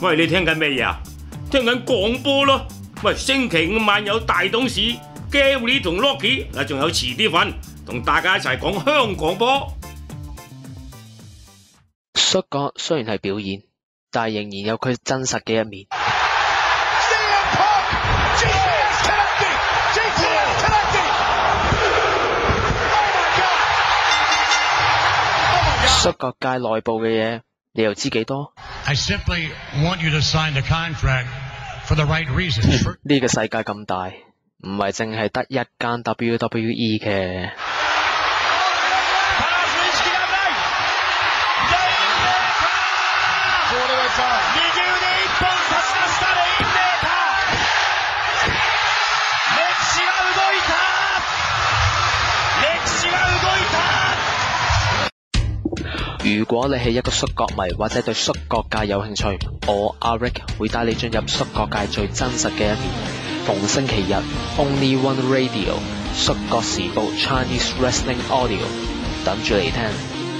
喂，你聽緊咩嘢啊？聽緊廣播咯。喂，星期五晚有大董事 Gary 同 Rocky， 仲有遲啲份，同大家一齊講香港波。 摔角雖然係表演，但係仍然有佢真實嘅一面。摔角界內部嘅嘢，你又知幾多？ I simply want you to sign the contract for the right reasons. 呢個世界咁大，唔係淨係得一間 WWE 嘅。如果你係一個摔角迷或者對摔角界有興趣，我阿 Rick 會帶你進入摔角界最真實嘅一面。逢星期日 Only One Radio 摔角時報 Chinese Wrestling Audio 等住嚟聽。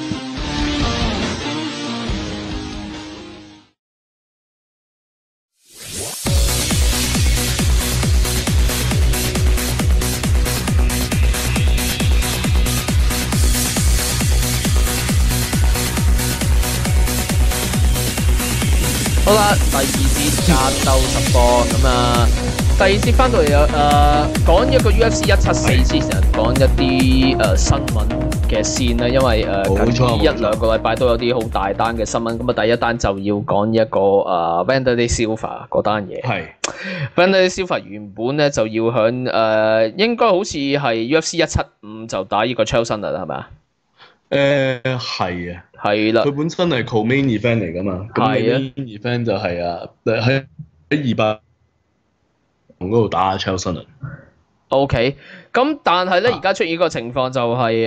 好啦，第二節亞洲十播咁啊，第二節翻到嚟有講一個 UFC 174之前講一啲新聞嘅線啦，因為近呢一兩個禮拜都有啲好大單嘅新聞，咁啊第一單就要講一個Wanderlei Silva 嗰單嘢。係 Wanderlei Silva 原本咧就要響應該好似係 UFC 175就打呢個 Chael Sonnen啦，係咪啊？ 係啊，係啦，佢本身係 co-main event 嚟噶嘛，咁 main event 就係喺200嗰度打 Chael Sonnen。OK， 咁但係咧而家出現個情況就係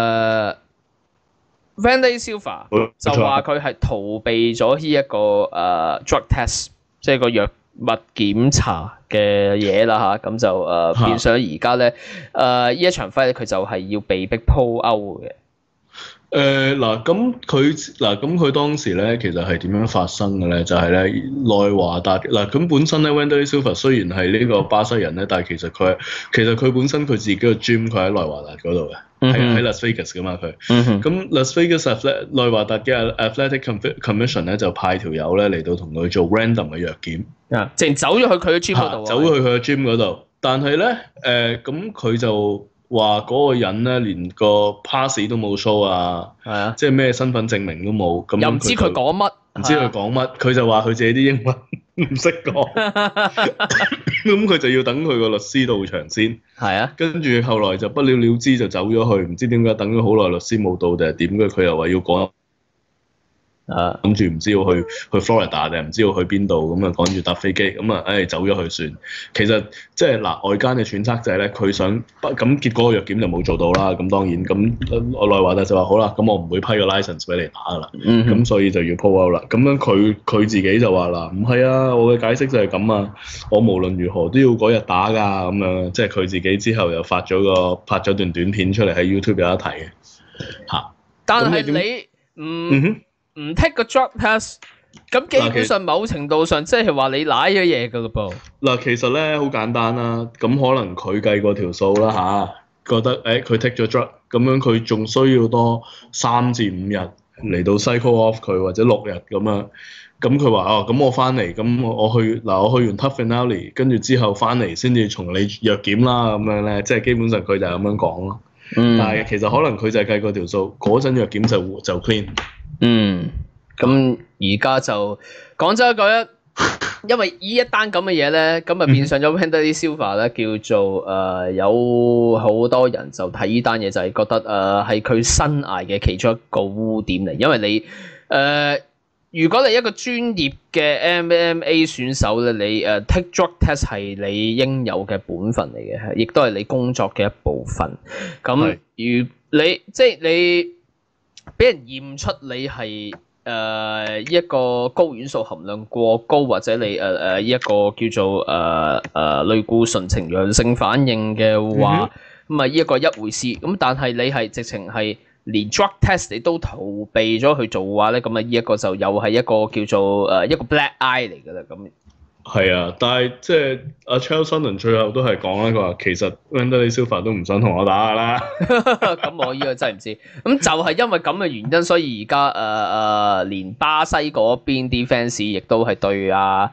Wanderlei Silva 就話佢係逃避咗呢一個drug test， 即係個藥物檢查嘅嘢啦嚇，咁就變相而家咧呢一場 fight 佢就係要被逼 pull out 嘅。 咁佢當時咧其實係點樣發生嘅咧？就係咧內華達咁本身咧 Wanderlei Silva 雖然係呢個巴西人咧，但係其實佢本身佢自己個 gym 佢喺內華達嗰度嘅，係喺 Las Vegas 噶嘛佢。咁 Las Vegas 內華達嘅 Athletic Commission 咧就派條友咧嚟到同佢做 random 嘅藥檢， 淨走咗去佢嘅 gym 嗰度， 走咗去佢嘅 gym 嗰度，但係咧咁佢就話嗰個人咧連個 pass 都冇 show 啊，即係咩身份證明都冇，咁又唔知佢講乜， 佢就話佢自己啲英文唔識講，咁佢就要等佢個律師到場先，跟住後來就不了了之就走咗去，唔知點解等咗好耐律師冇到定係點嘅，佢又話要講。諗住唔知要去 Florida 定唔知要去邊度，咁啊趕住搭飛機，咁啊走咗去算。其實即係外間嘅揣測就係咧，佢想咁結果個藥檢就冇做到啦。咁當然咁內華達就話好啦，咁我唔會批個 license 俾你打噶啦。咁所以就要 pull out 啦。咁樣佢自己就話啦，唔係啊，我嘅解釋就係咁啊，我無論如何都要嗰日打㗎。咁樣即係佢自己之後又拍咗段短片出嚟喺 YouTube 有得睇嘅嚇。 但係你唔 take 個 drug test， 咁基本上某程度上即係話你舐咗嘢㗎嘞噃。嗱， 其實咧好簡單啦，咁可能佢計過條數啦嚇，覺得佢 take 咗 drug， 咁樣佢仲需要多3至5日嚟到 cycle off 佢，或者6日咁樣。咁佢話咁我翻嚟，咁我去完 tough finale， 跟住之後翻嚟先至從你藥檢啦，咁樣咧，即係基本上佢就係咁樣講咯。但係其實可能佢就係計過條數，嗰陣藥檢就 clean。 咁而家就講真一句咧，因為呢一單咁嘅嘢咧，咁啊變相咗 Wanderlei Silva 咧叫做有好多人就睇呢單嘢就係覺得係佢生涯嘅其中一個污點嚟，因為你如果你一個專業嘅 MMA 選手咧，你take drug test 係你應有嘅本分嚟嘅，亦都係你工作嘅一部分。咁你俾人驗出你係一個高元素含量過高，或者你一個叫做類固醇呈陽性反應嘅話，咁啊呢一個一回事。咁但係你係直情係連 drug test 你都逃避咗去做嘅話咧，咁啊呢一個就又係一個叫做一個 black eye 嚟㗎啦咁。 係啊，但係即係阿 Chael Sonnen 最後都係講啦，佢話其實 Wanderlei Silva 都唔想同我打㗎啦。 咁我呢個真係唔知。咁就係因為咁嘅原因，所以而家連巴西嗰邊啲 fans 亦都係對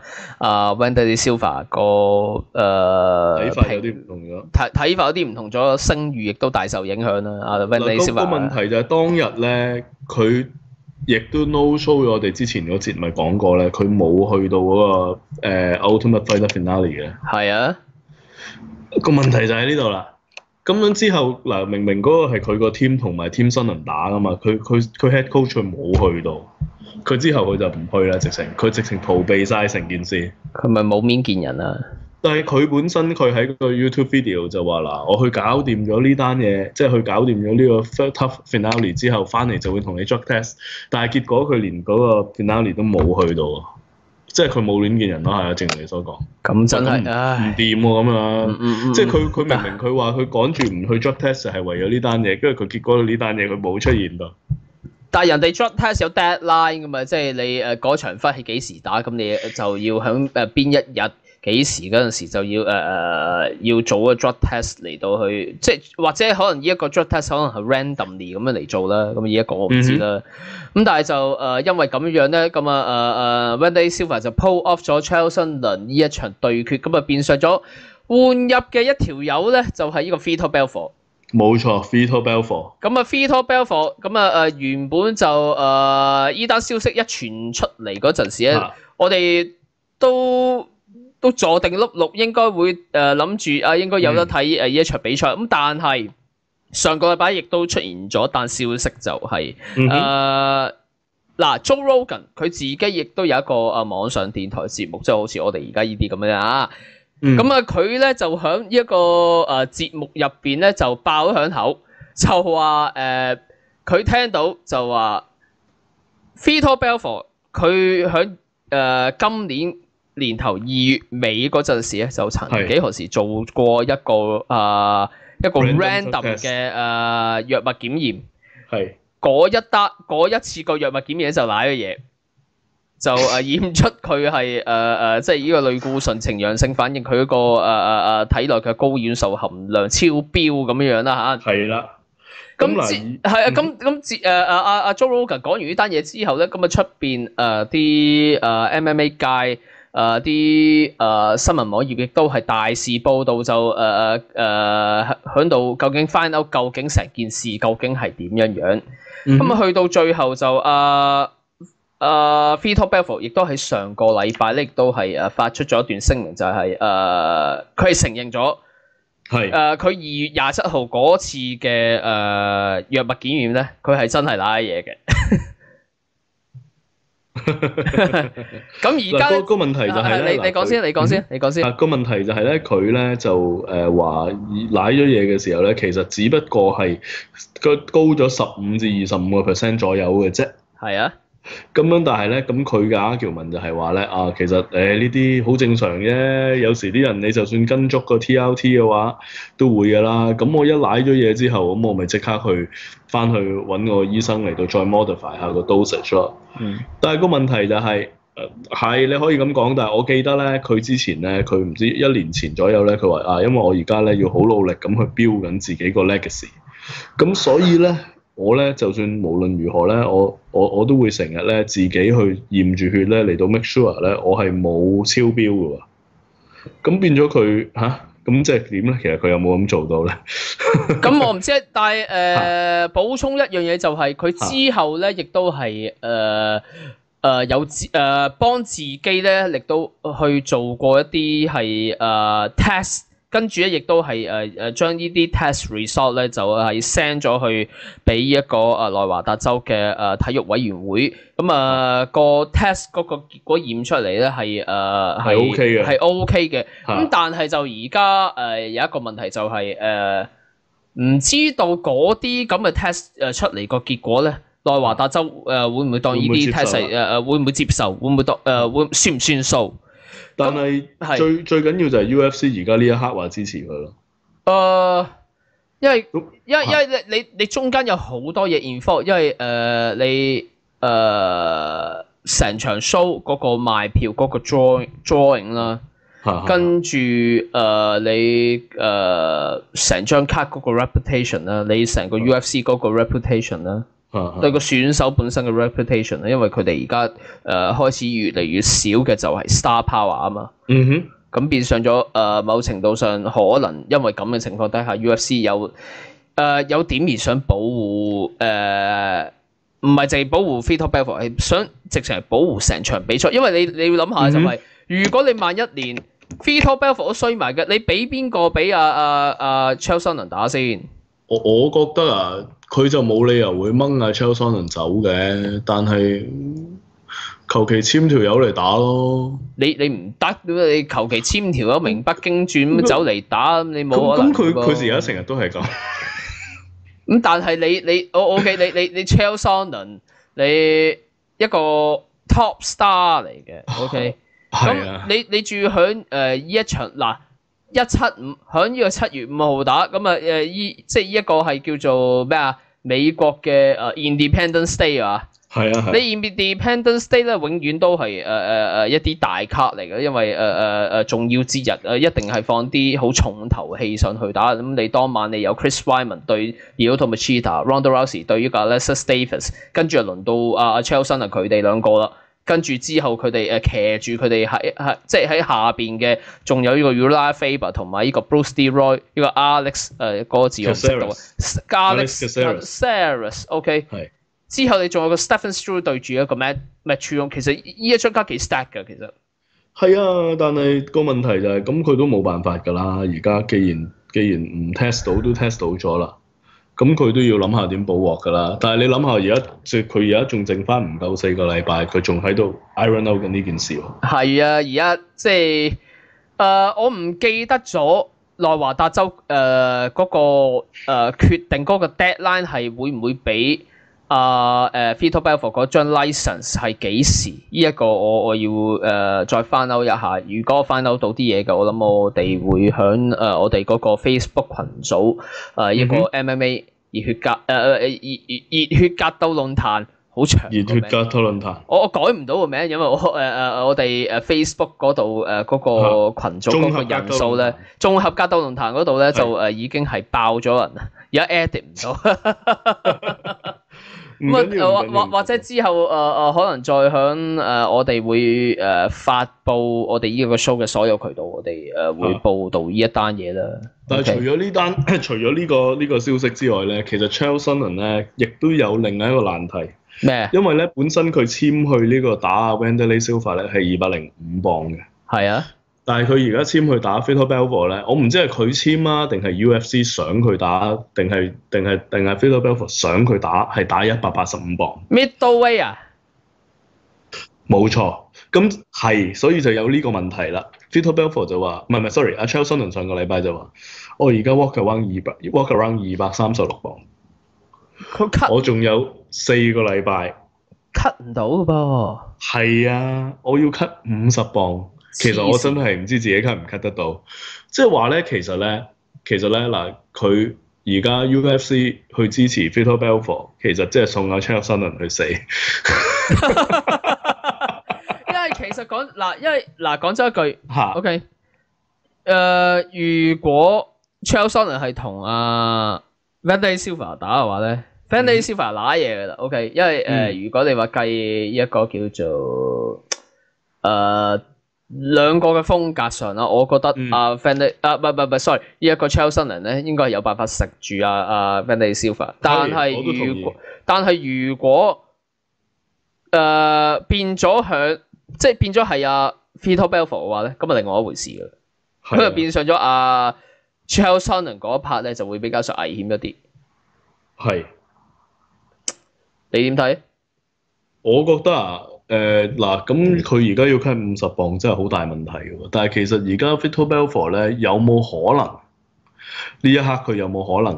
Wanderlei Silva 個睇法有啲唔同咗。 睇法有啲唔同咗，聲譽亦都大受影響啦。Wanderlei Silva 個問題就係當日咧，佢亦都 no show 咗我哋之前嗰節咪講過咧，佢冇去到嗰個Ultimate Fighter Finale 嘅。係啊，個問題就喺呢度啦。咁樣之後嗱，明明嗰個係佢個 team 同埋 team 新人打噶嘛，佢 head coach 佢冇去到，佢之後佢就唔去啦，佢直情逃避晒成件事。佢咪冇面見人啊？但係佢本身佢喺個 YouTube video 就話嗱，我去搞掂咗呢單嘢，即係去搞掂咗呢個 Tough Finale 之後，翻嚟就會同你 drug test。但係結果佢連嗰個 Finale 都冇去到，即係佢冇亂見人咯，係啊，正如你所講。咁真係唔掂喎咁樣，即係佢明明佢話佢趕住唔去 drug test 係為咗呢單嘢，跟住佢結果呢單嘢佢冇出現到。但係人哋 drug test 有 deadline 㗎嘛，即係你嗰場 fight 係幾時打，咁你就要響邊一日。幾時嗰陣時就要做個 drug test 嚟到去，即係或者可能呢一個 drug test 可能係 randomly 咁樣嚟做啦。咁呢一個我唔知啦。咁但係就因為咁樣咧，咁Wanderlei Silva 就 pull off 咗 Chael Sonnen 呢一場對決，咁啊變相咗換入嘅一條友咧，就係呢個 Vitor Belfort。冇錯 Vitor Belfort。咁啊 Vitor Belfort，咁原本就依單消息一傳出嚟嗰陣時咧，我哋都坐定碌碌，應該會諗住應該有得睇呢一場比賽。咁但係上個禮拜亦都出現咗單消息，就係Joe Rogan 佢自己亦都有一個網上電台節目，即係好似我哋而家呢啲咁樣啊。咁佢咧就喺呢一個節目入邊咧就爆咗響口，就話佢聽到就話 Vitor Belfort 佢喺今年頭2月尾嗰陣時咧，就曾幾何時做過一個 random 嘅藥物檢驗，嗰一次個藥物檢驗就瀨咗嘢，就驗出佢係即係呢個類固醇呈陽性反應，佢嗰個體內嘅睾丸素含量超標咁樣啦嚇。係啦。咁阿 Joe Rogan 講完呢單嘢之後咧，咁出邊啲MMA 界啲新聞網頁亦都係大肆報導，就響度究竟 find out 究竟成件事究竟係點樣樣。咁去到最後就Vitor Belfort 亦都喺上個禮拜咧，亦都係發出咗一段聲明，就係佢係承認咗。佢2月27號嗰次嘅藥物檢驗咧，佢係真係瀨嘢嘅。咁而家個問題就係咧，你講先。個問題就係咧，佢咧就話瀨咗嘢嘅時候咧，其實只不過係佢高咗15至25% 左右嘅啫。係啊。咁樣，但係咧，咁佢嘅 argument就係話咧，其實呢啲好正常啫。有時啲人你就算跟足個 TRT 嘅話，都會㗎啦。咁我一舐咗嘢之後，咁我咪即刻翻去揾個醫生嚟到再 modify 下個 dosage 咯。但係個問題就係你可以咁講，但係我記得咧，佢之前咧，佢唔知1年前左右咧，佢話因為我而家咧要好努力咁去標緊自己個 legacy， 咁所以咧。我咧就算無論如何咧，我都會成日咧自己去驗住血咧嚟到 make sure 咧，我係冇超標嘅喎。咁變咗佢咁即係點咧？其實佢有冇咁做到咧？咁我唔知，但係補充一樣嘢就係佢之後咧，亦都係有幫自己咧，亦都去做過一啲係test。跟住咧，亦都係將呢啲 test result 咧，就係 send 咗去俾一個內華達州嘅體育委員會。咁個 test 嗰個結果驗出嚟咧係OK 嘅，係 OK 嘅。咁但係就而家有一個問題就係唔知道嗰啲咁嘅 test 出嚟個結果咧，內華達州會唔會當呢啲 test 會唔會接受？會唔會當會算唔算數？但係最緊要就係 UFC 而家呢一刻話支持佢咯。 因為你中間有好多嘢 involve， 因為你成場 show 嗰個賣票嗰個 drawing 啦，跟住你成張卡嗰個 reputation 啦，你成個 UFC 嗰個 reputation 啦，對個選手本身嘅 reputation 啦，因為佢哋而家開始越嚟越少嘅就係 star power 啊嘛。咁變相咗某程度上可能因為咁嘅情況底下 UFC 有點而想保護唔係淨係保護 Vitor Belfort， 係想直情係保護成場比賽，因為你要諗下就係、如果你萬一連 Vitor Belfort 都衰埋嘅，你俾邊個俾Chael Sonnen 打先？ 我覺得啊，佢就冇理由會掹阿 Chael Sonnen 走嘅，但係求其簽條友嚟打咯。你唔得，你求其簽條友名不經傳咁走嚟打，你冇可能。 咁佢而家成日都係咁。 咁但係你 Chael Sonnen 你一個 top star 嚟嘅 ，OK， 咁你住響呢一場嗱175響呢個7月5號打，咁啊即係呢一個係叫做咩啊？美國嘅Independence Day 啊。係啊，你 Independence Day 咧，永遠都係一啲大卡嚟嘅，因為重要節日一定係放啲好重頭戲上去打。咁你當晚你有 Chris Weidman 對 Lyoto Machida、Ronda Rousey 對呢個 Alexis Davis， 跟住就輪到Chael Sonnen 佢哋兩個啦。跟住之後佢哋騎住佢哋即係喺下邊嘅，仲有呢個 Uriah Faber 同埋呢個 Bruce Leroy 呢個 Alex 嗰個字我唔識到 Alex Caceres，OK。之後你仲有個 Stephen Struve 對住一個 Matchroom， 其實呢一張卡幾 stack 㗎，其實係啊，但係個問題就係咁，佢都冇辦法㗎啦。而家既然唔 test 到都 test 到咗啦，咁佢都要諗下點補鑊㗎啦。但係你諗下，佢而家仲剩翻唔夠4個禮拜，佢仲喺度 iron out 緊呢件事喎。係啊，而家即係我唔記得咗內華達州嗰個決定嗰個 deadline 係會唔會俾Vitor Belfort 嗰張 license 係幾時？呢一個我要再翻out一下。如果翻out到啲嘢嘅，我諗我哋會響我哋嗰個 Facebook 群組一個 MMA 熱血格鬥論壇，好長。熱血格鬥論壇。我改唔到個名，因為我哋Facebook 嗰度嗰個群組嗰個人數咧，綜合格鬥論壇嗰度咧就已經係爆咗人，而家 edit 唔到。或者之後可能再響我哋會發布我哋呢個 show 嘅所有渠道，我哋會報導呢一單嘢啦。但係除咗呢單， 除咗呢個消息之外咧，其實 Chael Sonnen 咧亦都有另外一個難題。 咩？ 因為咧本身佢簽去呢個打 Wanderlei Silva 咧係205磅嘅。係啊。但係佢而家簽去打 Vitor Belfort 咧，我唔知係佢簽啊，定係 UFC 想佢打，定係 Vitor Belfort 想佢打，係打185磅。 Middleweight 啊？ 冇錯，咁係，所以就有呢個問題啦。Vitor Belfort 就話，唔係 sorry， 阿 Chael Sonnen 上個禮拜就話，我而家 walk around 236磅，我仲有4個禮拜 cut 唔到嘅噃。 係啊，我要 cut 50磅。其實我真係唔知自己 cut 唔 cut 得到，即係話咧，其實咧嗱，佢而家 UFC 去支持 Vitor Belfort， 其實即係送阿 Chael Sonnen 去死。 因為其實講真一句，OK， 如果 Chael Sonnen 係同Wanderlei Silva 打嘅話咧，Wanderlei Silva 揦嘢㗎啦 ，OK， 因為如果你話計一個叫做兩個嘅風格上啦，我覺得sorry， 呢一個 Chael Sonnen 咧應該係有辦法食住Wanderlei Silva， 但係如果變咗係Vitor Belfort 嘅話咧，咁啊另外一回事㗎啦，咁就變上咗Chael Sonnen 嗰一 part 咧就會比較上危險一啲。係，你點睇？ 我覺得嗱，咁佢而家要 cut 50磅真係好大問題嘅喎，但係其實而家 Vitor Belfort 咧有冇可能呢一刻佢有冇可能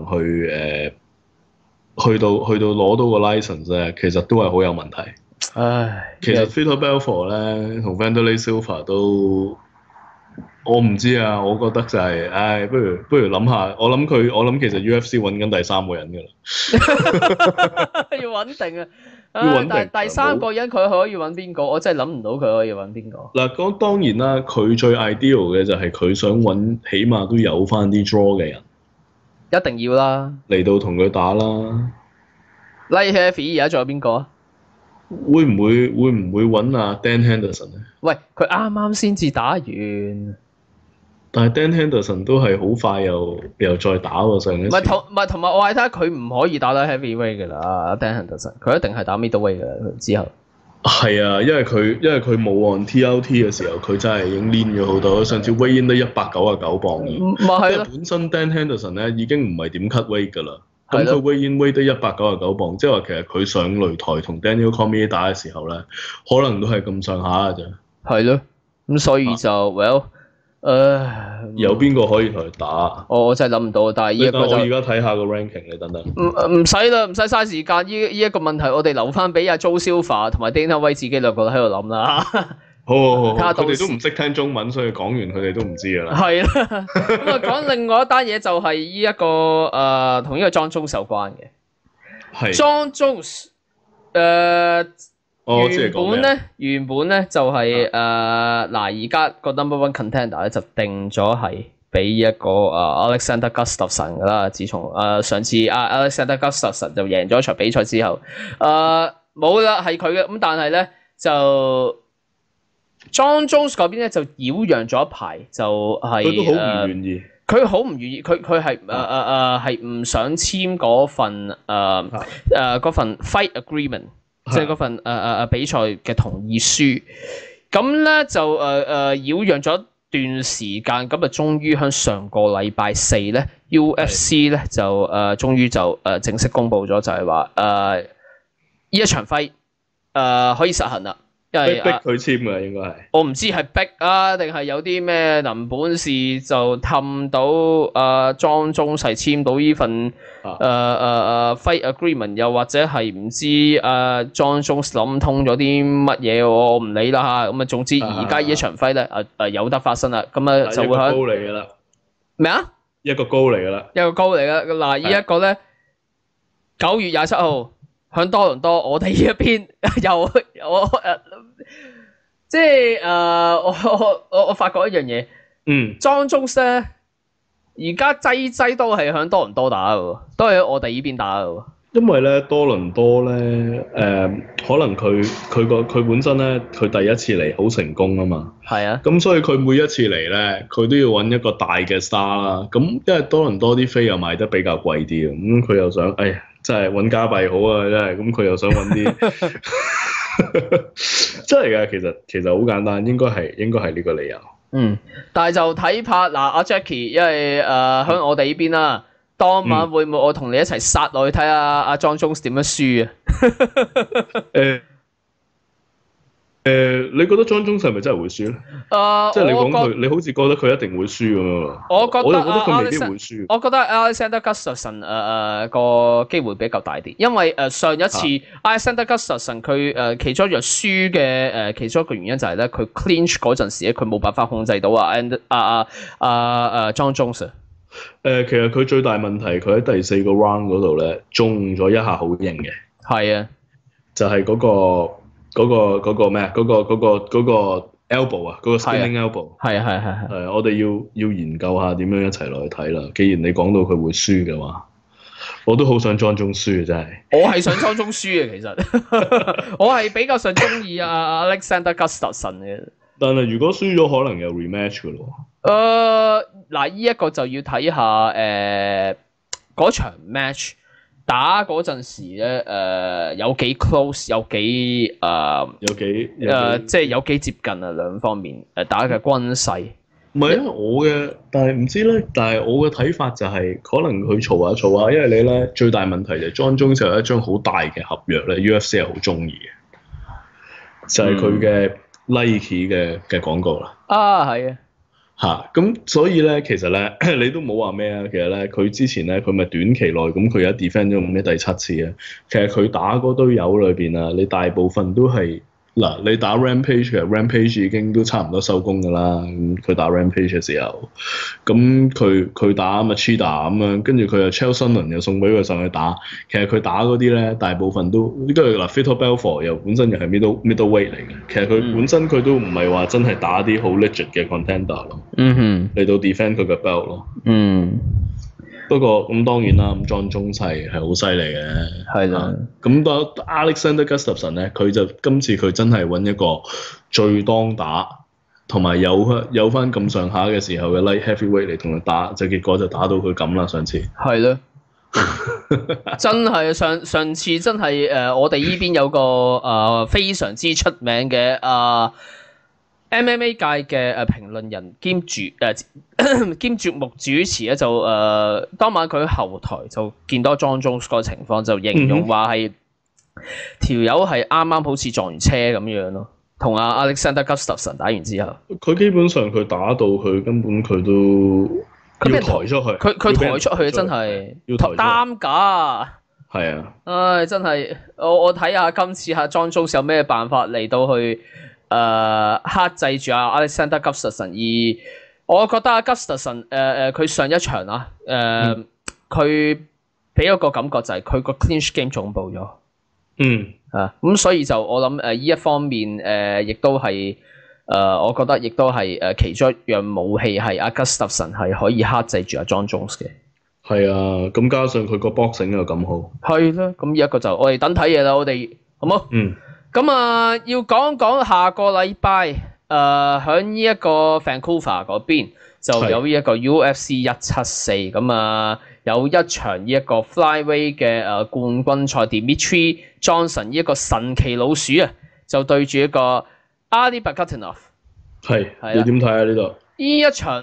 去到攞到個 license 咧？其實都係好有問題。唉，其實 Vitor Belfort 咧同 Wanderlei Silva 都我唔知啊，我覺得就係、不如諗下，我諗其實 UFC 揾緊第三個人㗎啦， 要穩定啊！ 要穩定但第三個人佢可以揾邊個？我真係諗唔到佢可以揾邊個。 嗱，講當然啦，佢最 ideal 嘅就係佢想揾起碼都有翻啲 draw 嘅人， 一定要啦。 嚟到同佢打啦。 Light Heavy 而家仲有邊個啊？ 會唔會揾阿 Dan Henderson 咧？ 喂，佢啱啱先至打完。 但係 Dan Henderson 都係好快又再打喎上一次。 唔係同埋我係睇下佢唔可以打到 heavyweight 㗎啦，Dan Henderson 佢一定係打 middleweight 㗎啦，佢之後。 係啊，因為佢冇按 TLT 嘅時候，佢真係已經練咗好多。上次 weigh in 都199磅嘅，因為本身 Dan Henderson 咧已經唔係點 cut weight 㗎啦。咁佢 weigh in weigh 得199磅，即係話其實佢上擂台同 Daniel Cormier 打嘅時候咧，可能都係咁上下嘅啫。係咯，咁所以就well。 有邊個可以同佢打？ 我真係諗唔到，但係依一個我而家睇下個 ranking， 你等等。 唔使啦，唔使嘥時間。依一個問題，我哋留翻俾阿 Joe Silva 同埋 Dana White 自己兩個喺度諗啦。 好，佢哋都唔識聽中文，所以講完佢哋都唔知㗎啦。係啦， 咁啊講另外一單嘢就係依一個同呢個 Jon Jones 有關嘅。係。Jon Jones 原本咧就係而家個 number one contender 咧就定咗係俾一個Alexander Gustafsson 噶啦。自從上次Alexander Gustafsson 就贏咗一場比賽之後，冇啦係佢嘅。咁但係咧就 Jon Jones 嗰邊咧就擾攘咗一排，就係佢都好唔願意。 佢好唔願意，佢係係唔想簽嗰份 fight agreement。即係嗰份比賽嘅同意書，咁咧就擾攘咗一段時間，咁啊終於喺上個禮拜四咧 UFC 咧就終於就正式公佈咗，就係話呢一場fight可以實行啦。因為逼佢簽嘅應該係， 我唔知係逼啊，定係有啲咩能本事就氹到Jon Jones簽到呢份fight agreement， 又或者係唔知Jon Jones 諗通咗啲乜嘢，我唔理啦嚇。咁啊，總之而家呢一場 fight 咧有得發生啦，咁啊就會喺一個高嚟㗎啦。咩啊？ 一個高嚟㗎啦。 一個高嚟㗎嗱，呢一個咧9月27號。響多倫多，我哋呢一邊即係我發覺一樣嘢，Jon Jones 咧而家擠都係響多倫多打嘅，都係喺我哋呢邊打嘅。 因為咧多倫多咧可能佢本身咧佢第一次嚟好成功啊嘛，係啊，咁所以佢每一次嚟咧佢都要揾一個大嘅 star 啦。咁因為多倫多啲飛又賣得比較貴啲啊，咁佢又想真係揾加幣好啊，真係咁佢又想揾啲真係㗎，其實好簡單，應該係呢個理由。 但係就睇怕嗱，阿 Jackie， 因為喺我哋呢邊啦，當晚會唔會我同你一齊殺落去睇下阿 Jon Jones 點樣輸啊？ 你覺得 Jon Jones 係咪真係會輸咧？即係你講佢，你好似覺得佢一定會輸咁樣。我又覺得佢未必會輸。 我覺得 Alexander Gustafsson 個機會比較大啲，因為上一次 Alexander Gustafsson 佢其中一樣輸嘅其中一個原因就係咧，佢 clinch 嗰陣時咧，佢冇辦法控制到Jon Jones。 其實佢最大問題，佢喺第4個 round 嗰度咧中咗一下好型嘅。係啊，就係嗰個咩啊？嗰個 elbow 啊，嗰個 spinning elbow。係，我哋要研究下點樣一齊落去睇啦。既然你講到佢會輸嘅話，我都好想Jon Jones輸啊！真係。我係想Jon Jones輸嘅，其實我係比較想中意Alexander Gustafsson嘅。 但係如果輸咗，可能有 rematch 嘅咯。 嗱，呢一個就要睇下嗰場 match。打嗰陣時咧，有幾 close， 即係有幾接近啊，兩方面打嘅軍勢。 唔係啊，但係唔知咧。但係我嘅睇法就係，可能佢嘈下，因為你咧最大問題就係Jon Jones有一張好大嘅合約咧，UFC 係好中意嘅，就係佢嘅 Nike 嘅廣告啦。 係啊。 咁所以咧，其實咧，你都冇話咩啊？其實咧，佢之前咧，佢咪短期內咁，佢而家 defend 咗第7次啊。其實佢打嗰堆友裏邊啊，你大部分都係嗱，你打 Rampage 嘅 Rampage 已經都差唔多收工㗎啦。佢打 Rampage 嘅時候，咁佢打 Machida 咁樣，跟住佢又 Chael Sonnen 又送俾佢上去打。其實佢打嗰啲咧，大部分都呢個嗱 Vitor Belfort 又本身又係 middleweight 嚟嘅。其實佢本身佢都唔係話真係打啲好 legit 嘅 contender 咯。嚟到 defend 佢嘅 belt 咯。不過咁當然啦，咁 Jon Jones 係好犀利嘅， 係啦。 咁到 Alexander Gustafsson 咧，佢就今次佢真係揾一個最當打，同埋有翻咁上下嘅時候嘅 light heavyweight 嚟同佢打，就結果就打到佢咁啦。上次係咯，真係上次真係我哋依邊有個非常之出名嘅MMA 界嘅評論人兼節目主持咧，就當晚佢喺後台就見到 Jon Jones 個情況，就形容話係條友係啱啱好似撞完車咁樣咯，同阿 Alexander Gustafsson 打完之後，佢基本上佢打到佢根本佢都要抬出去， 佢抬出去真係擔架， 係啊， 唉真係我睇下今次下 Jon Jones 有咩辦法嚟到去。克制住阿 Alexander Gustafsson， 而我覺得阿 Gustafsson 佢上一場啊佢俾一個感覺就係佢個 clinch game 進步咗，咁所以就我諗呢一方面亦都係我覺得亦都係其中一樣武器係阿 Gustafsson 係可以克制住阿 Jon Jones 嘅， 係啊，咁加上佢個 boxing 又咁好， 係啦，咁呢一個就我哋等睇嘢啦，我哋好冇？咁要講下個禮拜喺呢一個 Vancouver 嗰邊就有呢一個 UFC 174，咁有一場呢一個 Flyweight 嘅冠軍賽 Dimitri Johnson 呢一個神奇老鼠就對住一個 Adi Bakatinov。 係，你點睇啊呢度？ 呢一場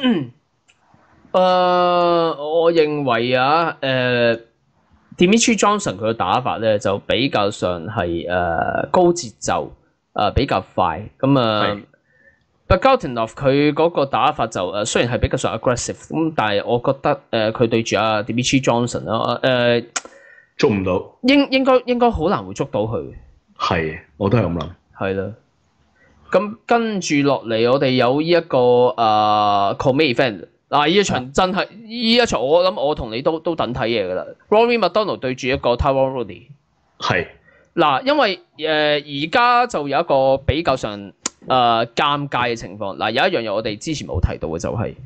我認為Dimitri Johnson 佢嘅打法咧就比較上係高節奏，比較快。咁Bakatinov 佢嗰個打法就雖然係比較上 aggressive，咁但係我覺得佢對住阿 Dimitri Johnson 啦捉唔到， 應該好難會捉到佢。 係，我都係咁諗。 係啦。咁跟住落嚟，我哋有呢一個co-main event。嗱，呢一場真係呢一場，我諗我同你都等睇嘢噶啦。Rory McDonald 對住一個 Tyron Woodley。係。嗱，因為而家就有一個比較上尷尬嘅情況。嗱，有一樣嘢我哋之前冇提到嘅就係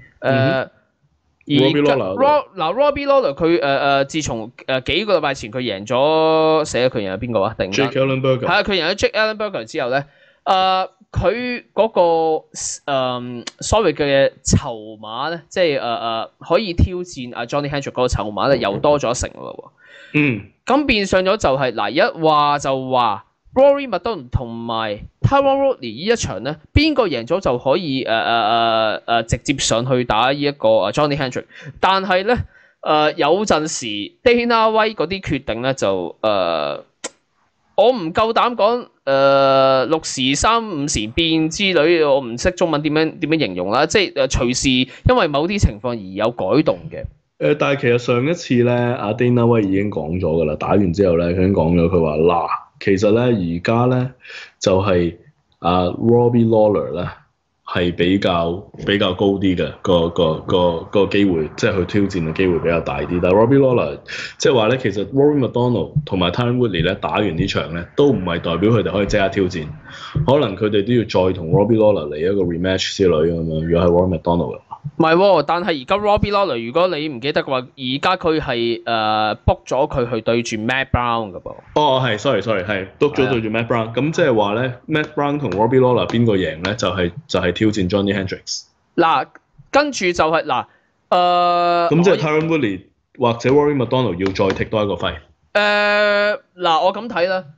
Robbie Lawler。Robbie Lawler 佢自從幾個禮拜前佢贏咗佢贏咗邊個啊？突然間 Jake Ellenberger。 係啊，佢贏咗 Jake Ellenberger 之後咧，佢嗰個所謂嘅籌碼咧，即係可以挑戰阿 Johnny Hendrick 嗰個籌碼咧，又多咗一成咯喎。咁變相咗就係嗱，一話就話 Rory McDonald 同埋 Tyron Woodley 呢一場咧，邊個贏咗就可以直接上去打呢一個Johnny Hendrick。但係咧有陣時 Dana White 嗰啲決定咧就我唔夠膽講6時3、5時變之類，我唔識中文點樣形容啦，即係隨時因為某啲情況而有改動嘅。 但係其實上一次咧，阿 Dana White 已經講咗㗎啦，打完之後咧，佢已經講咗，佢話嗱，其實咧而家咧就係Robbie Lawler 咧係比較高啲嘅個機會，即係去挑戰嘅機會比較大啲。但係 Robbie Lawler 即係話咧，其實 Rory McDonald 同埋 Tyron Woodley 咧打完呢場咧，都唔係代表佢哋可以即刻挑戰，可能佢哋都要再同 Robbie Lawler 嚟一個 rematch 之類咁樣。如果係 Rory McDonald 嘅話， 唔係喎，但係而家 Robbie Lawler 如果你唔記得嘅話，而家佢係book 咗佢去對住 Matt Brown 嘅噃。 哦，係 sorry 係 book 咗對住 Matt Brown。咁即係話咧 ，Matt Brown 同 Robbie Lawler 邊個贏咧？就係挑戰 Johnny Hendricks。嗱， 跟住就係咁即係 Tyron Woodley 或者 Rory McDonald 要再踢多一個fight。 我咁睇啦，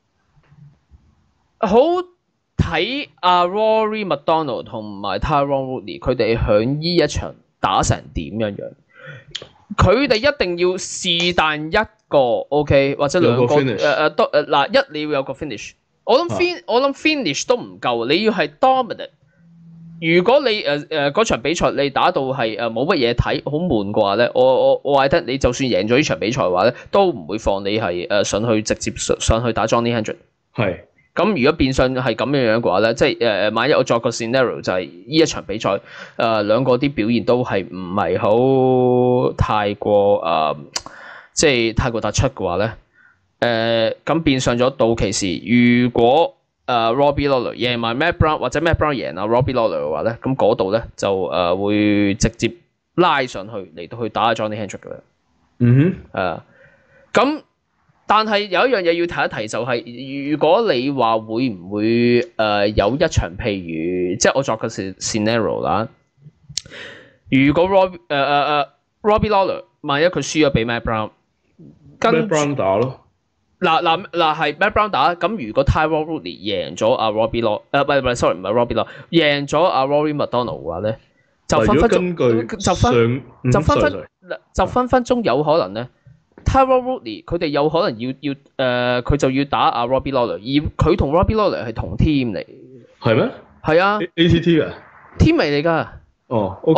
好睇阿 Rory McDonald 同埋 Tyron Woodley 佢哋響呢一場打成點樣樣？佢哋一定要是但一個 OK 或者兩個嗱，你要有個 finish。我諗 finish 都唔夠，你要係 dominant。如果你嗰場比賽你打到係冇乜嘢睇，好悶嘅話咧，我話得你就算贏咗呢場比賽嘅話咧，都唔會放你係上去直接上去打 Johnny Hendrick。 係， 咁如果變相係咁樣嘅話咧，即係萬一我作個 scenario 就係呢一場比賽兩個啲表現都係唔係好太過即係太過突出嘅話咧，咁變相咗到期時，如果Robbie Lawler 贏埋 Matt Brown 或者 Matt Brown 贏Robbie Lawler 嘅話咧，咁嗰度咧就會直接拉上去嚟到去打 Johnny Hendrick 嘅啦。咁但係有一樣嘢要提一提就係，如果你話會唔會有一場譬如即係我作個 scenario 啦，如果Robbie Lawler 萬一佢輸咗俾 Matt Brown， Matt Brown 打咯。嗱係 Matt Brown 打，咁如果 Tyron Woodley 贏咗Robbie Lawler， 唔係 sorry 唔係 Robbie Lawler， 贏咗Rory McDonald 嘅話咧，就分分鐘有可能咧。Tyron Woodley 佢哋有可能要佢就要打Robbie Lawler， 而佢同 Robbie Lawler 係同 team 嚟。 係咩？ 係啊 ，ATT 嘅 team 嚟㗎。 哦 ，OK。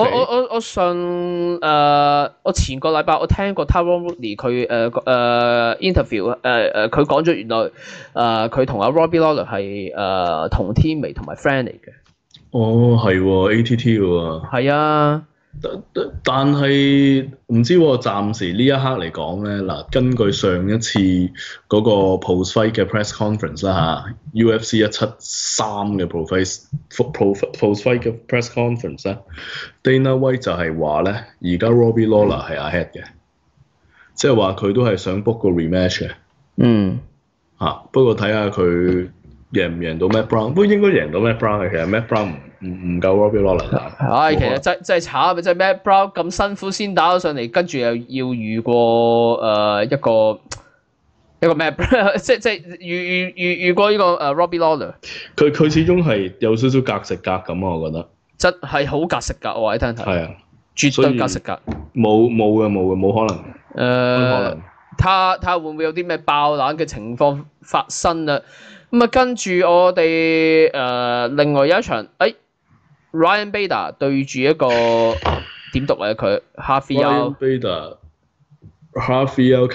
我前個禮拜我聽過 Tyron Woodley 佢interview 佢講咗原來佢同Robbie Lawler 係同 team 嚟同埋 friend 嚟嘅。 哦，係喎 ATT 嘅喎。 係啊。 但係唔知喎，暫時呢一刻嚟講咧，嗱，根據上一次嗰個 post fight 嘅 press conference 啦嚇，UFC 173嘅post fight 嘅 press conference 咧，Dana White 就係話咧，而家 Robbie Lawler 係 ahead 嘅，即係話佢都係想 book 個 rematch 嘅。不過睇下佢贏唔贏到 Matt Brown， 不過應該贏到 Matt Brown 嘅，其實 Matt Brown 唔夠 Robbie Lawler 打。 其實真係慘，即係 Matt Brown 咁辛苦先打到上嚟，跟住又要遇過一個 Matt Brown， 即係遇過呢個Robbie Lawler。 佢始終係有少少格食格咁啊，我覺得。真係好格食格，我話你聽睇。 係啊， 絕對格食格。 冇可能。可能。 睇下會唔會有啲咩爆冷嘅情況發生啊？咁啊，跟住我哋另外有一場Ryan Bader 對住一個點讀啊佢 Ryan Bader、Rafael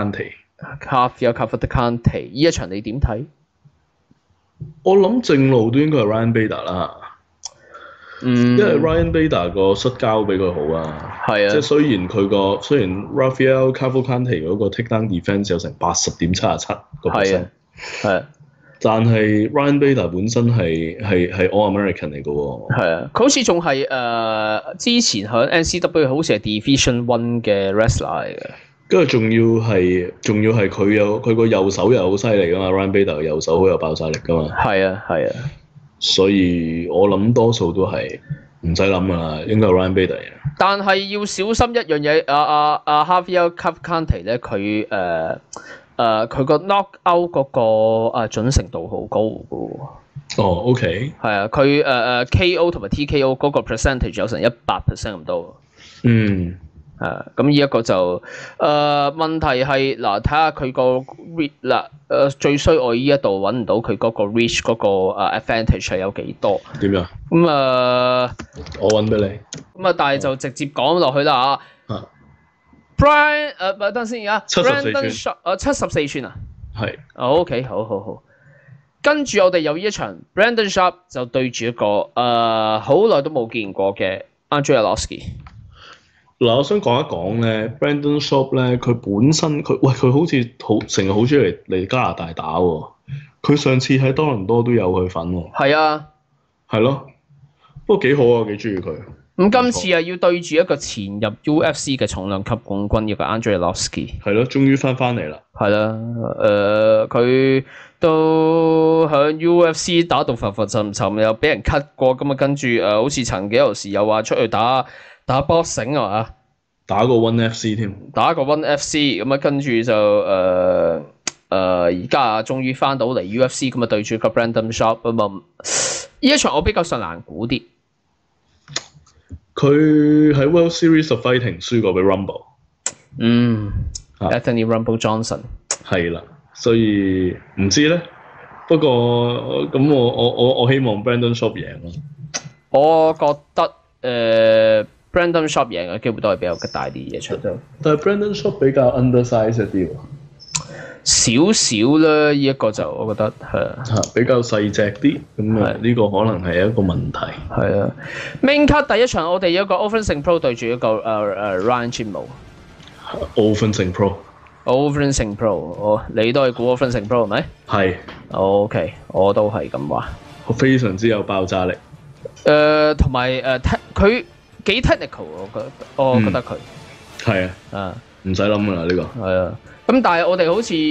Cavalcante 呢一場你點睇？ 我諗正路都應該係 Ryan Bader 啦，因為 Ryan Bader 個摔跤比佢好啊，係啊，即係雖然Rafael Cavalcante 嗰個 takedown defense 有成 80.77%，係。但係 Ryan Bader 本身係 All American 嚟嘅喎，係啊， 佢好似仲係之前喺 NCW 好似係 Division 1嘅 wrestler 嚟嘅， 跟住仲要係佢個右手又好犀利㗎嘛 ，Ryan Bader 嘅右手好有爆炸力㗎嘛， 係啊， 所以我諗多數都係唔使諗㗎啦，應該係 Ryan Bader 嘅。 但係要小心一樣嘢，Javier Cavalcante 咧佢佢個 knock out 嗰個準程度好高嘅喎。 哦 ，OK。 係啊，佢KO 同埋 TKO 嗰個 percentage 有成100% 咁多。咁呢一個就問題係嗱，睇下佢個 reach 嗱最衰我呢一度揾唔到佢嗰個 reach 嗰個advantage 係有幾多？點樣？ 我揾俾你。 但係就直接講落去啦嚇。Brian 等陣先而家 Brandon Sharp 74寸啊， 係。 OK 好。跟住我哋有呢一場 Brandon Sharp 就對住一個好耐都冇見過嘅 Andrei Arlovski。 嗱，我想講一講咧 ，Brandon Sharp 咧，佢本身佢好似成日好中意嚟加拿大打喎。佢上次喺多倫多都有去份喎。係啊。係咯。不過幾好啊，幾中意佢。咁今次啊，要對住一個前入 UFC 嘅重量級冠軍，一個 Andrei Arlovski。 係咯，終於翻嚟啦。 係啦，佢都喺 UFC 打到浮浮沉沉，又俾人 cut 過，咁啊跟住好似曾幾何時又話出去打 boxing 啊嘛， 打個 One FC 添， 打個 One FC，咁啊跟住就而家終於翻到嚟 UFC，咁啊對住個 Brandon Sharp 啊嘛，呢一場我比較上難估啲。 佢喺 World Series of Fighting 輸過俾 Rumble， Anthony Rumble Johnson 係啦，所以唔知咧。不過咁我希望 Brandon Sharp 贏咯。 我覺得Brandon Sharp 贏嘅機會都係比較大啲嘢出到。 但係 Brandon Sharp 比較 undersize 一啲喎。 少少啦，呢一個就我覺得係比較細隻啲，咁啊呢個可能係一個問題。 係啊 ，Main card 第一場我哋有一個 Offensive Pro 對住一個Ryan Chimo。Offensive Pro，你都係估 Offensive Pro 係咪？係。OK， 我都係咁話。 非常之有爆炸力。 同埋佢幾 technical， 我覺得佢。 係啊。唔使諗噶啦呢個。 係啊。咁但係我哋好似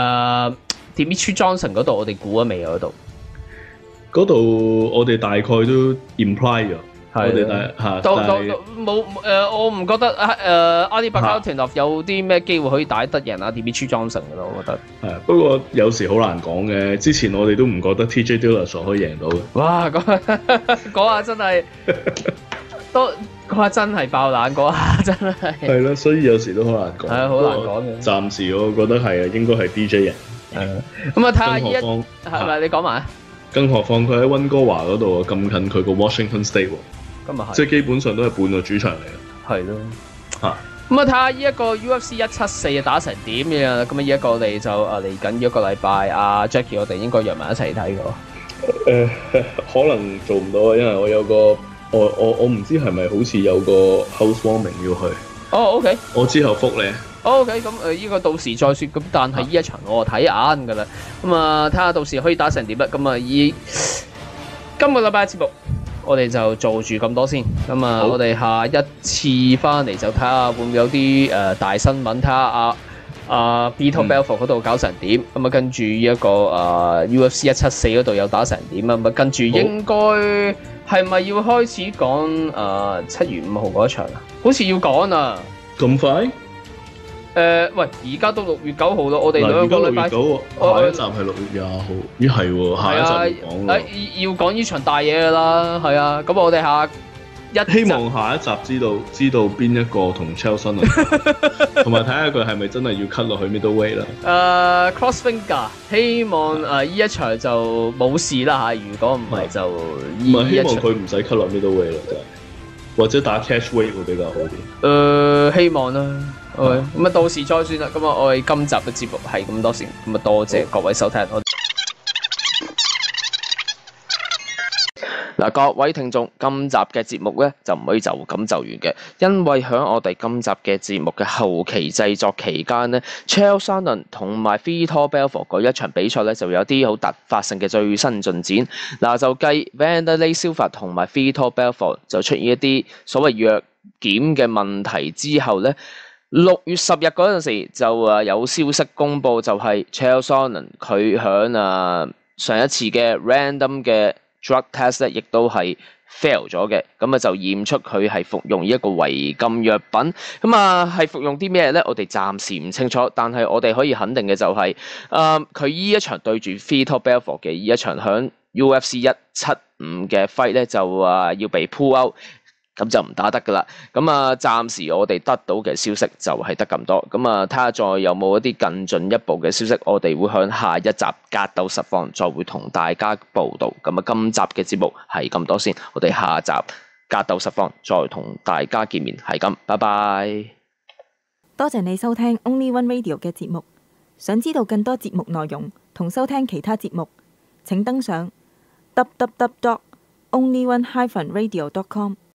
Dimitri Johnson 嗰度，我哋估咗未啊？ 嗰度我哋大概都 imply 咗。我哋冇我唔覺得阿迪巴卡團隊有啲咩機會可以打得贏阿 Dimitri Johnson 嘅咯，我覺得。係不過有時好難講嘅。之前我哋都唔覺得 TJ Dillashaw 可以贏到嘅。 哇！嗰下真係嗰下真係爆冷，嗰下真係。 係咯，所以有時都好難講。 係啊，好難講嘅。 暫時我覺得係啊，應該係 DJ 贏。 咁啊，睇下係咪你講埋？ 更何況佢喺溫哥華嗰度咁近佢個 Washington State 喎。即係基本上都係半個主場嚟嘅。係咯。咁啊，睇下呢一個 UFC 174打成點嘅。咁啊，呢一個我哋就嚟緊一個禮拜，阿 Jackie 我哋應該約埋一齊睇個。可能做唔到啊，因為我有個我唔知係咪好似有個 housewarming 要去。OK。我之後覆你。OK， 咁呢個到時再説。咁但係呢一場我睇眼㗎啦。咁啊，睇下到時可以打成點啦。咁啊，今個禮拜嘅節目。我哋就做住咁多先，咁啊，我哋下一次翻嚟就睇下會唔會有啲大新聞，睇下Vitor Belfort 嗰度搞成點，咁啊跟住呢一個UFC 174嗰度又打成點啊，咁跟住應該係咪要開始講7月5號嗰一場啊？好似要講啊！咁快？喂，而家都6月9號咯，我哋兩個禮拜。下一集係6月20號，咦係喎，下一集講喎。要講呢場大嘢㗎啦，係啊，咁我哋希望下一集知道邊一個同 Chael Sonnen， 同埋睇下佢係咪真係要 cut 落去 middleweight 啦。Cross finger， 希望呢一場就冇事啦嚇，如果唔係就唔係希望佢唔使 cut 落 middleweight 啦，真係。或者打 catch weight 會比較好啲。希望啦。咁啊，到時再算啦。咁啊，我哋今集嘅節目係咁多先。咁啊，多謝各位收聽。嗱，各位聽眾，今集嘅節目咧就唔可以就咁就完嘅，因為喺我哋今集嘅節目嘅後期製作期間咧 Chael Sonnen 同埋 Vitor Belfort 嗰一場比賽咧就有啲好突發性嘅最新進展。嗱，就計 Wanderlei Silva 同埋 Vitor Belfort 就出現一啲所謂藥檢嘅問題之後咧。6月10日嗰陣時就有消息公布，就係 Chael Sonnen 佢響上一次嘅 random 嘅 drug test 咧，亦都係 fail 咗嘅，咁就驗出佢係服用一個違禁藥品，咁係服用啲咩咧？我哋暫時唔清楚，但係我哋可以肯定嘅就係佢依一場對住 Vitor Belfort 嘅依一場響 UFC 175嘅 fight 咧，就要被 pull out。咁就唔打得噶啦，咁暫時我哋得到嘅消息就係得咁多，咁睇下再有冇一啲更進一步嘅消息，我哋會向下一集格鬥實況再會同大家報道。咁今集嘅節目係咁多先，我哋下集格鬥實況再同大家見面，係咁，拜拜。多謝你收聽 Only One Radio 嘅節目，想知道更多節目內容同收聽其他節目，請登上 www.onlyoneradio.com。